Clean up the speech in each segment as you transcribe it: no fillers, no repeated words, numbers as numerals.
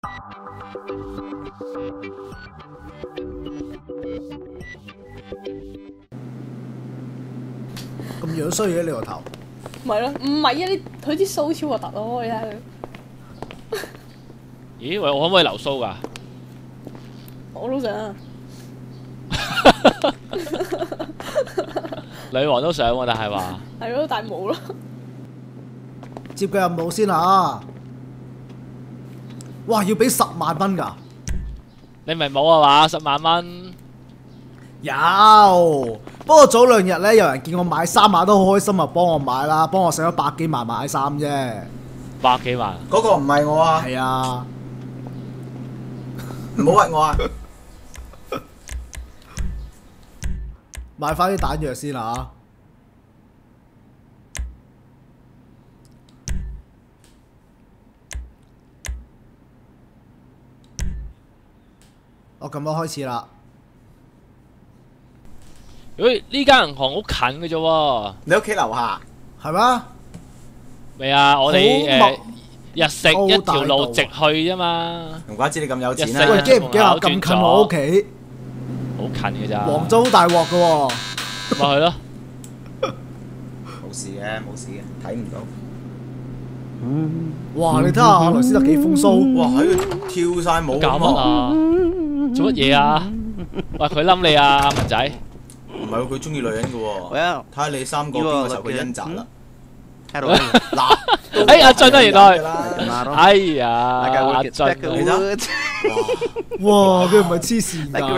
咁樣衰嘅你個頭。 唔係咯，唔係啊！佢啲鬚超核突咯，你睇佢。 咦？喂，我可唔可以留鬚㗎？ 我都想啊。 女王都想喎，但係話係咯，但係冇咯。 接個任務先啊！哇，要俾10萬蚊㗎？ 你咪冇啊嘛？10萬蚊有，不過早2日咧，有人見我買衫買得好開心啊，幫我買啦，幫我使咗100幾萬買衫啫。 100幾萬？ 嗰個唔係我啊！ 係啊， 唔好屈我啊！ 買翻啲彈藥先啊！我咁樣開始啦。 喂，呢間銀行好近嘅啫喎。 你屋企樓下係咩？ 未啊，我哋好日食一條路直去啫嘛。 唔怪之你咁有錢啦。 喂，驚唔驚啊？咁近我屋企， 好近嘅咋。 黃州好大鑊嘅喎。 咪係咯。 冇事嘅，冇事嘅，睇唔到。 哇！你睇下阿萊斯特幾風騷。 哇！喺度跳晒舞。 搞乜啊？做乜嘢啊？喂，佢冧你啊，阿文仔。 唔係喎，佢中意女人嘅喎。 Well， 睇下你3個邊個受佢欣擇啦。 嗱，哎阿俊啊，原來。哎呀，阿俊。 你睇。 哇！佢唔係黐線㗎。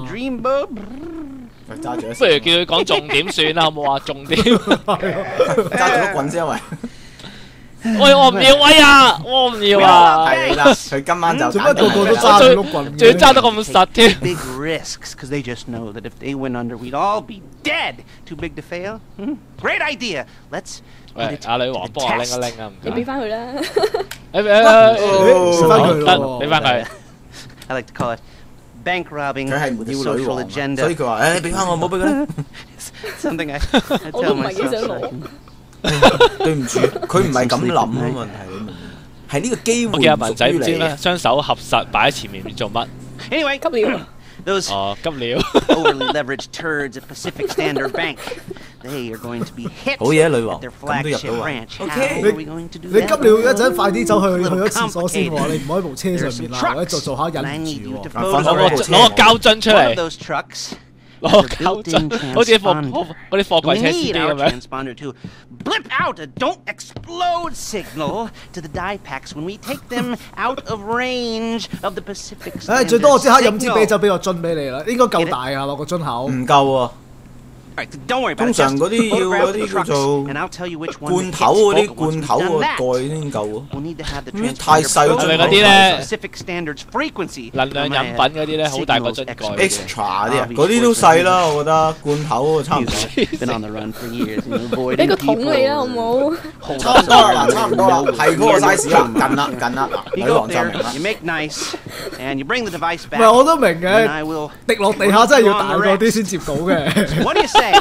揸住。 不如叫佢講重點算啦，好冇啊？重點。 揸住碌棍先，喂。 喂，我唔要威啊！我唔要啊！ 係啦，佢今晚就做乜個個都揸住碌棍？ 仲要揸得咁實添。 Big risks, because they just know that if they went under, we'd all be dead. Too big to fail. Great idea. Let's. 喂，阿女王幫我拎一拎啊，唔該。 你俾翻佢啦。 俾翻佢咯， 俾翻佢。 I like to call it bank robbing 佢係唔 with a 要女 social 王， agenda. 所以佢話：誒，俾翻我，唔好俾佢。 Something I 我都 tell 唔係幾 myself. 想 so I 攞 can-。 對唔住，佢唔係咁諗啊，問題你明唔明？係呢個機會我見阿文仔唔屬於你唔知咩，雙手合實擺喺前面，唔知做乜。 Anyway, 急了。 those 哦，急了。 overly leveraged turds at Pacific Standard Bank. They are going to be hit 好嘢，女王 at their 咁都入 flagship 到啊 branch. How OK are we going to do 你急 that? 了一陣，快啲走去咗廁所先喎！你唔可以部車上面啦，或者做下 And I 忍 need 住 you to 喎。 放 photo 手攞個膠樽出 one of 嚟， those trucks. 攞個膠樽，好似嗰啲貨櫃 We 車司 need 機 our 咁樣。 transponder to blip out a don't explode signal to the die packs when we take them out of range of the Pacific 唉， Standard 最多我即刻飲支 signal. 啤酒俾個樽俾你啦，應該夠大啊嘛個樽口。 唔夠喎。 All right, don't worry about it. 通常嗰啲要 Photograph 嗰 the 啲叫 trucks, 做 and I'll tell you which one 罐 to 頭 hit. 嗰啲 Once 罐 we've 頭 done 個 that, 蓋先夠喎。 we'll need to have the 太 transponder 細咗， 係咪嗰啲 photo 咧 Pacific Standards frequency 能量飲品嗰啲咧，好大個樽蓋嘅。 extra 啲啊，嗰啲都細啦，我覺得罐頭嗰個差唔多。 You've been on the run for years, you know, 俾 avoiding 個桶你啦，好 people. 冇？ 差唔多啦，嗱，差唔多啦，係嗰個 size 啦，近啦，近啦，嗱， You 女 go 王 up 就 there, 明啦。 you make nice, and you bring the device 唔係我 back, 都明 and 嘅， I will. 滴落地下真係要大個啲先接到嘅。 What do you say?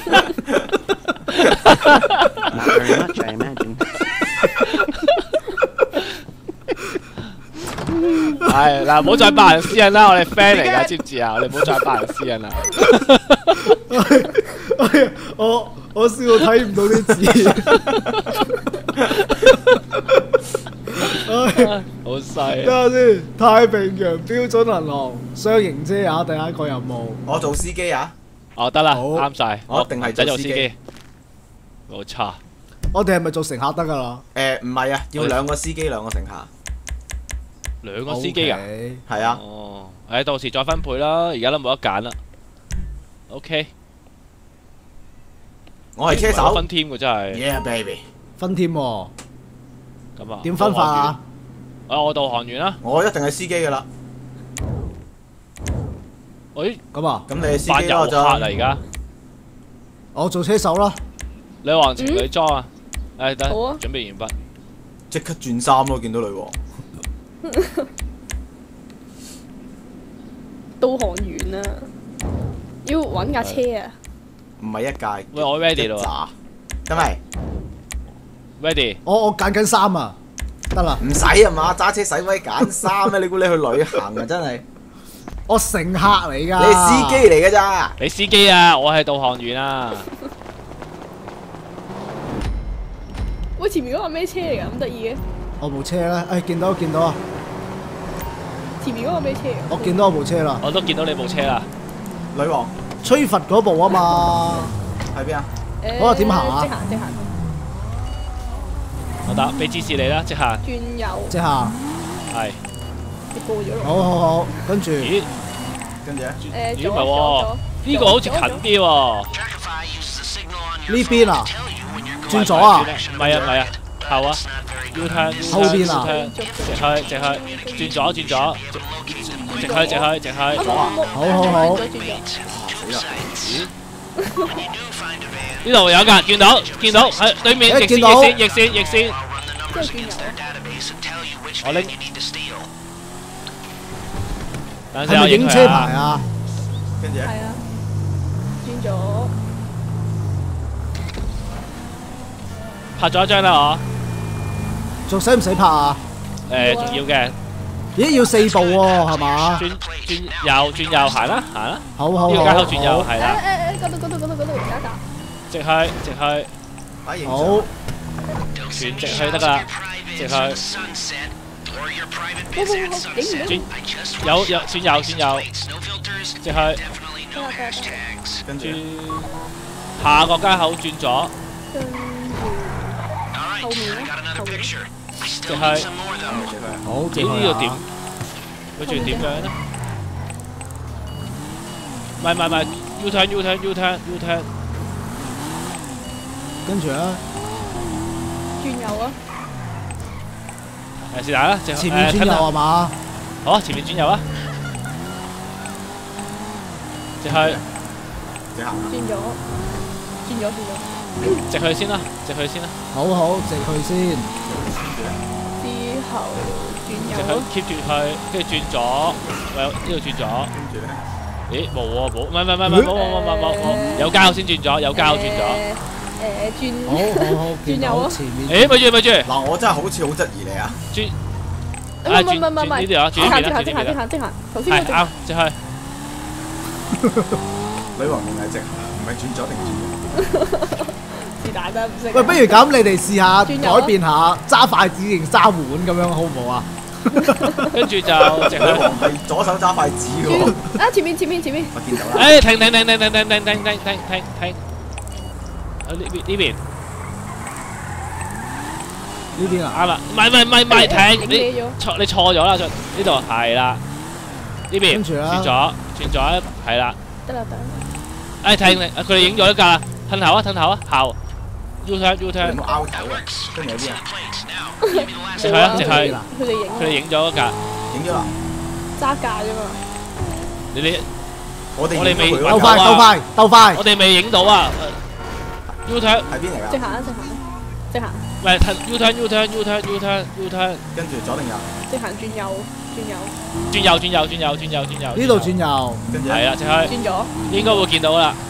Not very much, I imagine. 係嗱，唔好再爆人私隱啦，我哋 friend 嚟㗎，知唔知啊？我哋唔好再爆人私隱啦。 我笑到睇唔到啲字。 好細等下先，太平洋標準銀行雙型車啊，第一個任務。 我做司機啊， 哦，得啦， 好啱晒。 我一定係唔使做司做司機機。冇錯。 我哋係咪做乘客得㗎啦？ 唔係啊，要2個司機2個乘客。 兩個司機啊？ OK 係啊， 哦，到時再分配啦，而家都冇得揀啦。OK。 我係車手。 分 team 㗎真係。 Yeah baby。 分添喎， 咁啊？ 點分法啊？ 我導航員啦。 我一定係司機㗎啦。 喂， 咁啊， 咁你係司扮遊機咯就。 客啦而家。 我做車手啦。 女王情侶裝啊！得， 好啊準備完畢。 即刻轉衫咯，見到女王。 導航員啊，要揾架車啊！ 唔係一屆。 喂，我 ready 咯喎。得未？ ready。 我揀緊衫啊！ 得啦， 唔使啊嘛，揸車使鬼揀衫咩？你估你去旅行啊？真係， 我乘客嚟㗎。 你係司機嚟㗎咋？ 你司機啊，我係導航員啊。 喂，前面嗰個咩車嚟㗎？咁得意嘅？ 我部車咧，誒見到啊！ 前面嗰個咩車嚟㗎？ 我見到我部車啦， 我都見到你部車啦。 女王吹佛嗰部啊嘛， 喺邊啊？ 嗰個點行啊即行即行。 我得俾指示你啦，即行。 轉右。 即行。 係。 你過咗咯。 好，跟住。 咦？ 跟住咧？ 咦唔係喎，呢個好似近啲喎。 呢邊啊？轉左啊？ 唔係啊，後啊。U turn。 後邊啊？ 直去，轉左，直去。 好。 呢度有㗎，見到，喺對面逆線。我拎。等陣先， 係咪影車牌啊？ 啊？ 跟住咧？ 係啊，轉咗。 拍咗一張啦，我。 仲使唔使拍啊？ 仲要嘅。 咦，要4步喎，係嘛？ 轉右行啦。 好。 呢個街口轉右係啦。 嗰度而家直去。 好。 全直去得㗎啦，直去。有轉右，直去。 跟住下個街口轉左。 後面咧， 直去。 好， 呢度點？佢仲點樣咧？唔係 ，U turn。 跟住咧， 轉右啊！ 是但啦， 前面轉右係嘛？ 好啊，前面轉右啊！直去。 直行。 轉咗。 直去先啦。 好，直去先。 之後轉直去右。 keep 住去，跟住轉左，呢度轉左。 跟住咧？ 咦，冇，唔係，有交先轉左，轉左。 好， 轉右啊！ 前面。 誒，咪住。 嗱，我真係好似好質疑你啊！ 轉。 唔係呢度啊，轉呢邊啦， 即行。頭先係啱，直去。 女王定係直行？唔係轉左定轉右？ 是但得唔識。 喂，不如咁，你哋試下改變下揸筷子定揸碗咁樣，好唔好啊？ 跟住就直女王去。 係左手揸筷子嘅喎。 啊！前面。 我見到啦。 誒，停！呢邊。 呢邊啊？ 啱啦，唔係，停！你錯咗啦，呢度係啦，呢邊跟住啦轉左，係啦。 得啦。 誒停！佢哋影咗一架，褪後啊，後 U turn。 你冇拗頭啊？跟住有啲啊？ 直去啊！ 佢哋影咗一架， 影咗啦。 揸架啫嘛。 我哋未鬥快。 我哋未影到啊 ！U turn 喺邊嚟㗎？ 直行。 唔係U turn。 跟住左定右？ 直行轉右。 轉右。 呢度轉右。 跟住係啦，直去。 轉咗。 應該會見到啦。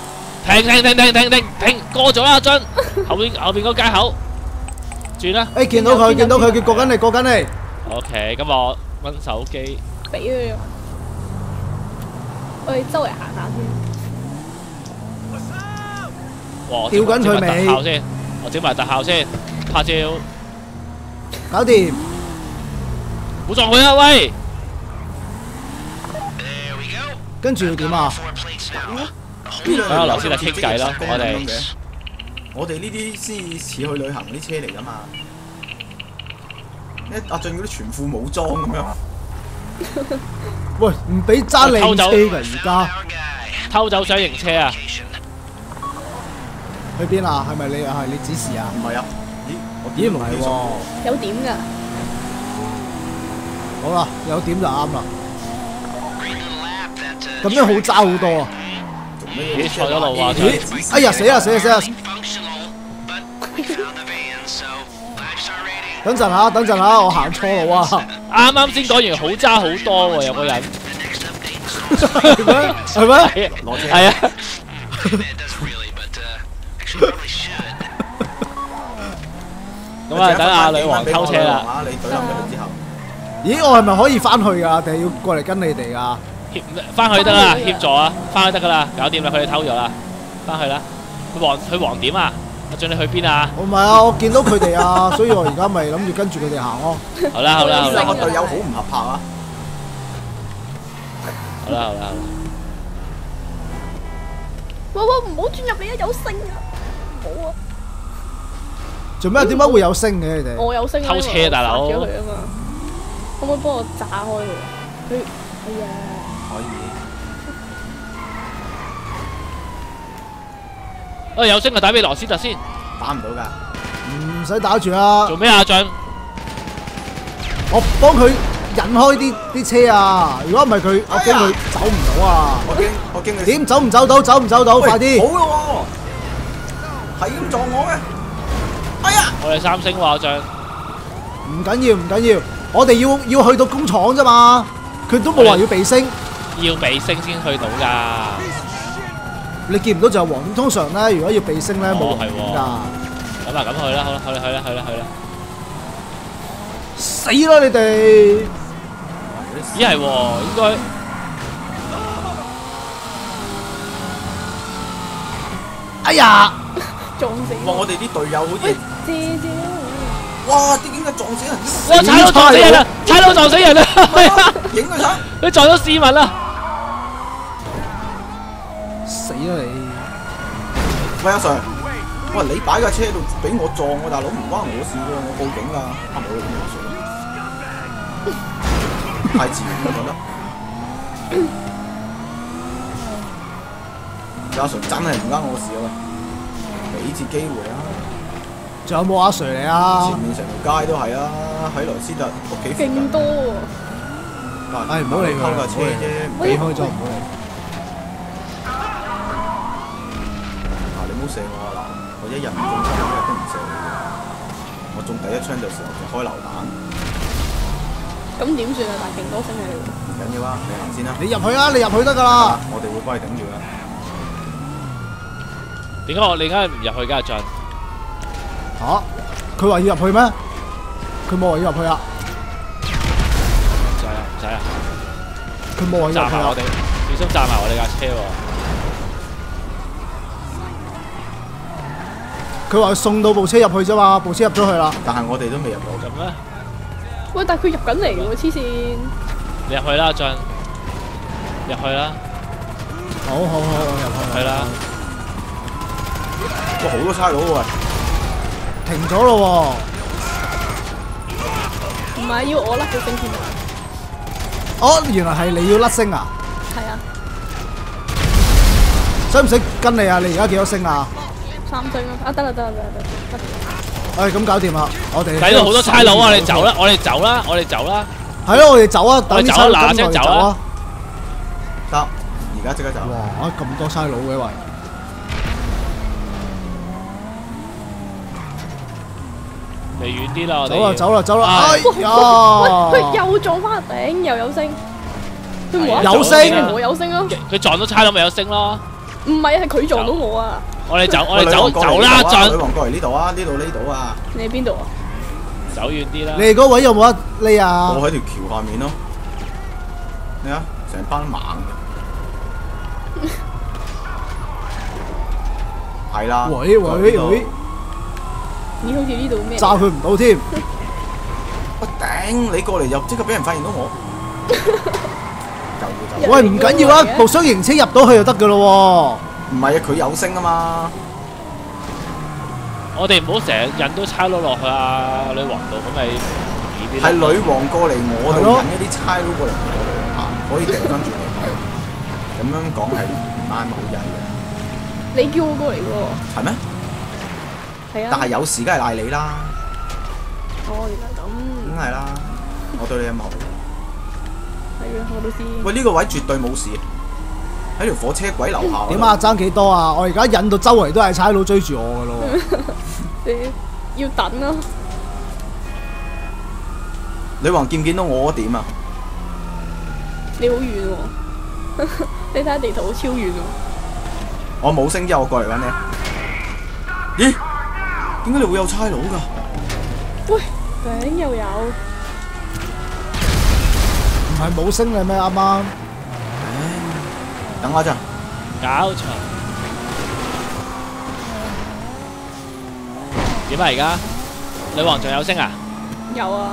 停！過咗啦，樽後邊嗰街口轉啦。 誒，見到佢，佢過緊嚟。 OK，咁我揾手機。 俾佢。我哋周圍行下先。 哇！ 吊緊佢尾。 我整埋特效先，拍照。 搞掂。 唔好撞佢啊！喂。 跟住要點啊？ 等阿劉先嚟傾偈啦， 我哋呢啲先似去旅行嗰啲車嚟㗎嘛。阿俊嗰啲全副武裝咁樣。 喂，唔俾揸靚車㗎而家。 偷走雙型車啊！ 去邊啊？係咪你又係你指示啊？ 唔係啊？ 咦，唔係喎。 有點㗎。 好啦，有點就啱啦。咁樣好揸好多啊！ 咦，錯咗路啊！ 咦，哎呀，死啊！等陣下，我行錯路啊！ 啱先講完好揸好多喎，有個人。 係咩？ 係啊。 咁啊，等阿女王偷車啦。 你懟冧佢之後， 咦，我係咪可以翻去㗎？定係要過嚟跟你哋㗎？ 翻去得啦，協助啊，翻去得㗎啦，搞掂啦，佢哋偷咗啦，翻去啦。去黃點啊？阿俊你去邊啊？ 我唔係啊，我見到佢哋啊，所以我而家咪諗住跟住佢哋行咯。 好啦好啦好啦， 個隊友好唔合拍啊！ 好啦好啦好啦。 喂，唔好轉入嚟啊！有星啊！唔好啊！ 做咩？點解會有星嘅你哋？ 我有星啊！ 偷車大佬咗佢啊嘛！可唔可以幫我炸開佢？哎呀！ 可以。 有星就打俾羅斯特先， 打唔到㗎。 唔使打住啊！ 做咩啊？俊， 我幫佢引開啲車啊！如果唔係佢，我驚佢走唔到啊！ 我驚佢點走唔走到？走唔走到？快啲！ 好咯喎，係咁撞我嘅。哎呀！ 我哋3星喎，俊。 唔緊要，唔緊要，我哋要去到工廠啫嘛，佢都冇話要避星。 要避星先去到㗎。 你見唔到就係黃點，通常咧，如果要避星咧冇黃點㗎。 咁啊，咁去啦，好啦，去啦。 死啦你哋！ 咦係喎，應該。 哎呀！ 撞死！ 哇！我哋啲隊友好似謝哇！點解撞死人？ 哇！踩到撞死人啦！踩到撞死人啦！ 影佢相。 佢撞到市民啦！ 死啦你！ 喂阿 Sir，喂你擺架車度俾我撞喎，大佬唔關我事喎，我報警㗎。冇阿 Sir，太自然啦覺得。阿 Sir 真係唔關我事啊喂，俾次機會啊！ 仲有冇阿 Sir 嚟啊？ 前面成條街都係啊，喺羅斯特屋企附近。 勁多喎！ 唉，唔好理佢， 偷架車啫， 避開咗唔好理。 你唔好射我啊嗱！我一日唔中槍，一日都唔射你嘅。我中第一槍就時候就開榴彈。 咁點算啊？但係勁多星喺度。 唔緊要啊，你行先啦。 你入去啊！你入去得㗎啦。 我哋會幫你頂住啦。 點解你而家唔入去㗎？阿俊。 嚇！佢話要入去咩？佢冇話要入去啊！ 唔使啊！ 佢冇話要入去啊！ 炸埋我哋，小心炸埋我哋架車喎！ 佢話送到部車入去啫嘛，部車入咗去啦。 但係我哋都未入到。 咁咩？ 喂，但係佢入緊嚟喎，黐線！ 你入去啦，阿俊。入去啦。 好，我入去啦。 哇！好多差佬喎。 停咗咯喎！ 唔係要我甩咗星先啊！ 哦，原來係你要甩星啊！ 係啊， 使唔使跟你啊？你而家幾多星啊 3星啊！啊得啦， 唉，咁搞掂啦！我哋睇到好多差佬啊！你走啦！我哋走啦！ 係咯，我哋走啊！等啲差佬跟我哋走啊！ 得，而家即刻走。 哇！咁多差佬嘅喂！ 離遠啲啦，我哋走啦！哎呀！ 喂，佢又撞翻頂，又有星，佢冇有星， 我有星咯。 佢撞到差佬咪有星咯。 唔係啊，係佢撞到我啊！ 我哋走啦，進。 女王過嚟呢度啊！呢度啊！ 你喺邊度啊？ 走遠啲啦。 你哋嗰位有冇得匿啊？ 我喺條橋下面咯。你啊，成班猛嘅。係啦。 喂！ 咦，好似呢度咩？ 炸佢唔到添。 我頂！你過嚟又即刻俾人發現到我。 喂，唔緊要啊，部雙型車入到去就得噶咯喎。唔係啊，佢有星啊嘛。 我哋唔好成日引到差佬落去啊女王度，咁咪易啲。 係女王過嚟我度引一啲差佬過嚟我度行，可以掉翻轉嚟。咁樣講係唔啱好曳嘅。 你叫我過嚟喎。 係咩？係啊。但係有事梗係賴你啦。 哦，原來咁。 梗係啦，我對你咁好。 係啊，我都知。喂， 呢個位絕對冇事，喺條火車軌樓下。 點啊？爭幾多啊？我而家引到周圍都係差佬追住我噶咯。 你要等咯。 女王見唔見到我點啊？ 你好遠喎，你睇下地圖超遠喎。 我冇星之後，我過嚟揾你。咦？點解你會有差佬㗎？ 喂，頂又有， 唔係冇升你咩？啱啱等我一陣。 搞錯。點啊而家？女王仲有升啊？ 有啊。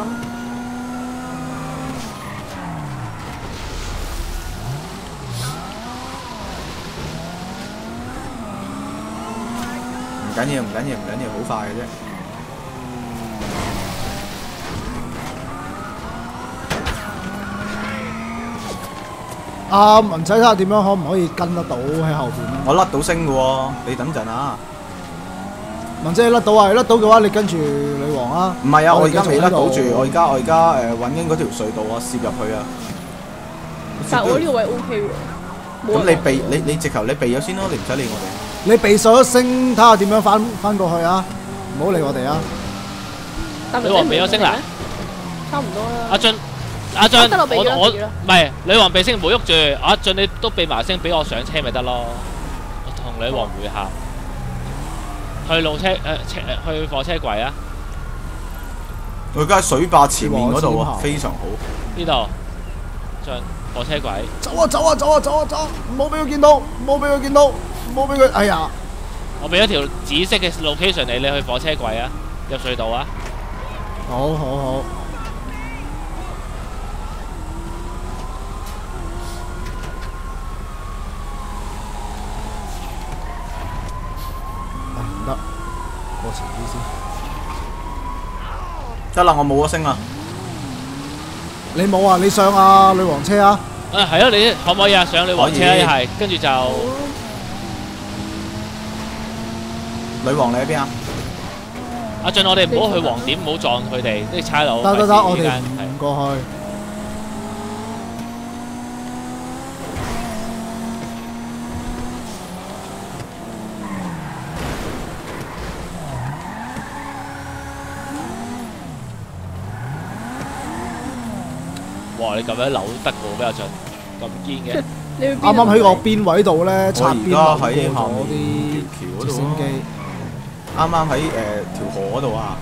唔緊要，唔緊要，唔緊要，好快嘅啫。 文仔睇下點樣可唔可以跟得到喺後邊咧？ 我甩到升嘅喎，你等陣啊！ 文仔你甩到啊！你甩到嘅話，你跟住女王啊！ 唔係啊，我而家未甩到住， 我我而家揾緊嗰條隧道啊，攝入去啊。 但係我呢個位 O K 喎。 咁你避你直頭你避咗先咯，你唔使理我哋。 你避上咗升，睇下點樣翻過去啊！唔好理我哋啊！ 女王避咗升啦， 差唔多啦。 阿俊， 得我避咗我避咗唔係女王避升唔好喐住，阿俊你都避埋升，俾我上車咪得咯。我同女王會合，去路車去火車櫃啊！ 我而家喺水壩前面嗰度啊，非常好。 呢度進火車櫃。 走啊走啊走啊走啊走！唔好俾佢見到，唔好俾佢見到，唔好俾佢！哎呀！ 我俾咗條紫色嘅 location 你去火車櫃啊，入隧道啊！ 好好好。唔得，過前啲先。 得啦，我冇咗升啦。 你冇啊？你上啊女王車啊？ 係咯，你可唔可以啊？上女王車啊？一係跟住就女王你喺邊啊？ 阿俊，我哋唔好去黃點，唔好撞佢哋啲差佬。 得，我哋唔唔過去。 哇！你咁樣扭得喎，比較盡咁堅嘅。 啱啱喺個邊位度咧，擦邊流過喺下咗啲橋直升機。 啱啱喺條河嗰度啊！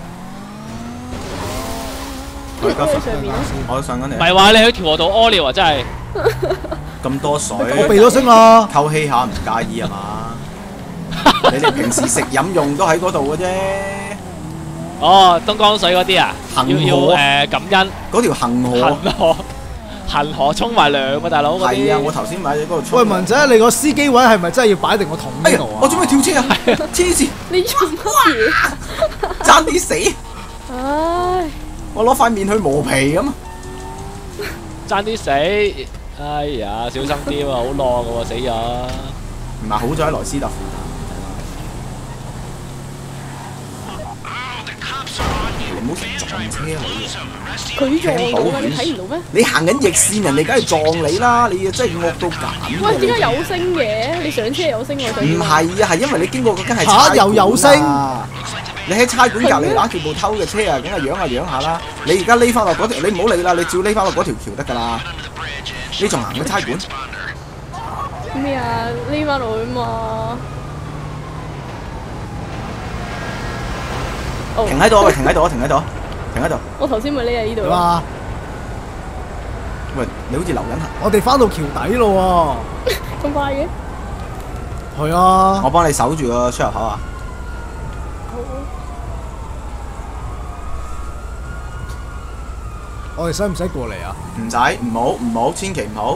我而家上面我上緊嚟。 唔係話你喺條河度屙尿啊！真係咁多水， 我避咗升啦。 透氣下唔介意係嘛？你哋平時食飲用都喺嗰度嘅啫。 哦，東江水嗰啲啊，要感恩嗰條恒河。 恒河沖埋涼啊，大佬嗰啲。 係啊，我頭先買咗嗰度沖。 喂，文仔，你個司機位係咪真係要擺定個桶喺度啊？ 我準備跳車啊！黐線， 你做乜嘢？ 爭啲死！ 唉， 我攞塊面去磨皮咁。 爭啲死！哎呀，小心啲喎，好浪嘅喎，死咗。 唔係好在喺萊斯特附近。你唔好成撞車你啊！ 佢撞我，你睇唔到咩？ 你行緊逆線，人哋梗係撞你啦！你真係惡到咁。 喂，點解有升嘅？你上車有升喎， 唔係啊，係因為你經過嗰間係嚇又有升。 你喺差館隔離揦住部偷嘅車啊，梗係揚下啦！你而家匿翻落嗰條，你唔好理啦，你照匿翻落嗰條橋得㗎啦。你仲行去差館？ 咩啊？匿翻落去嘛？ 停喺度，喂！停喺度，停喺度，停喺度。 我頭先咪匿喺呢度咯。 哇！ 喂，你好似流緊汗。 我哋翻到橋底咯咁快嘅？ 喎。係啊。 我幫你守住個出入口啊！ 好。 我哋使唔使過嚟啊？ 唔使，唔好，千祈唔好。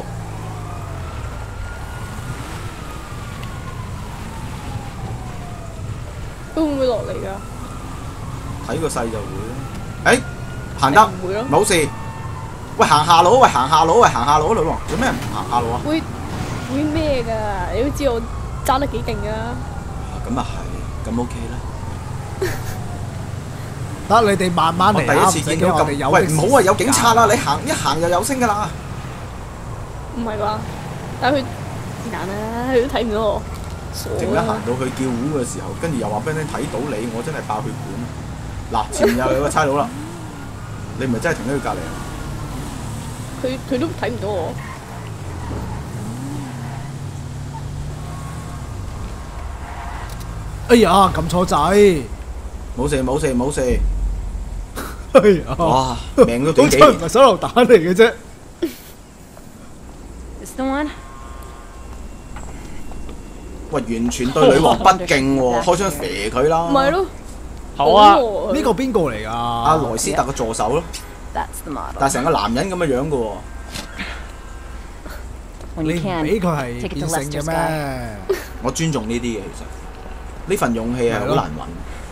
佢會唔會落嚟㗎？ 睇個勢就會。誒，行得， 唔會咯。 冇事。喂，行下路，喂，行下路，喂，行下路，女王，做咩唔行下路啊？ 會咩㗎？你都知我揸得幾勁㗎。 咁啊係，咁 OK 啦。 得你哋慢慢嚟啊！ 我第一次見到咁，喂，唔好啊！有警察啦！你行一行又有聲㗎啦。 唔係啩？但係佢是但啦，佢都睇唔到我。 陣間行到去叫糊嘅時候，跟住又話俾人睇到你，我真係爆血管。嗱，前面又有個差佬啦，你唔係真係停喺佢隔離啊？ 佢都睇唔到我。 哎呀，撳錯掣！ 冇事冇事冇事。 係啊， 哇，命都好幾年。 彩唔係手榴彈嚟嘅啫。 This the one？ 喂，完全對女王不敬喎，開槍射佢啦。 唔係咯， 好啊， 呢個邊個嚟㗎？ 阿萊斯特嘅助手咯， That's the model。 但係成個男人咁嘅樣嘅喎。 When 你 you 唔 can 俾佢係 take it 變 to 性嘅 Lester's guy。 咩？ 我尊重呢啲嘅，其實呢份勇氣係好難揾。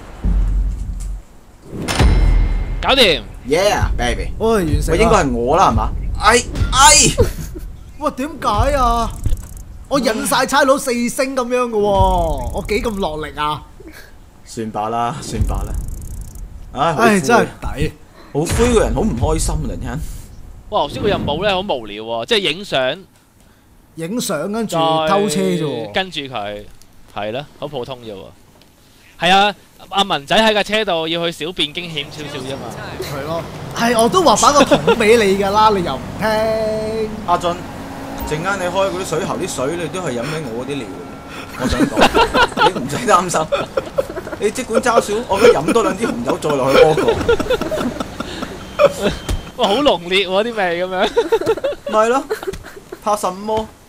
搞掂。 Yeah baby， 喂，完成啦。 喂應該係我啦係嘛？哎， 喂，點解啊？我引晒差佬4星咁樣嘅喎，我幾咁落力啊！ 算罷啦，算罷啦。唉， 唉，真係抵。 好灰個人，好唔開心啊！突然間， 哇！頭先個任務咧好無聊喎，即係影相， 影相跟住再偷車啫喎。 跟住佢係啦，好普通啫喎。係啊，阿文仔喺架車度要去小便驚險少少啫嘛。 係咯，係我都話擺個桶俾你㗎啦，你又唔聽。 阿俊，陣間你開嗰啲水喉啲水，你都係飲緊我嗰啲料嘅。我想講，你唔使擔心。你即管揸少，我覺得飲多兩支紅酒再落去屙過。 哇！好濃烈喎啲味咁樣。 咪係咯，怕什麼？